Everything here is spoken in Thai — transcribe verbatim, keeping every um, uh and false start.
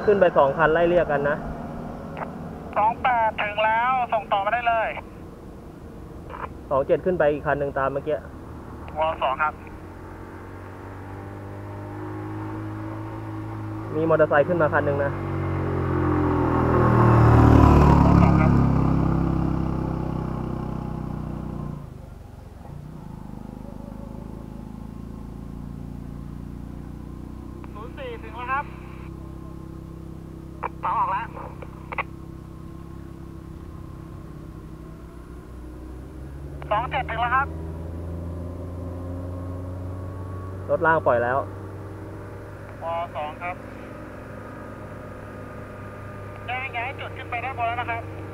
ขึ้นไปสองคันไล่เรียกกันนะสองแปดถึงแล้วส่งต่อมาได้เลยสองเจ็ดขึ้นไปอีกคันหนึ่งตามเมื่อกี้วอลสองครับมีมอเตอร์ไซค์ขึ้นมาคันหนึ่งนะสองครับศูนย์สี่ถึงแล้วครับสองออกแล้วสองเจ็ดถึงแล้วครับรถล่างปล่อยแล้ววอสองครับแจ้งย้ายจุดขึ้นไปด้านบนแล้วนะครับ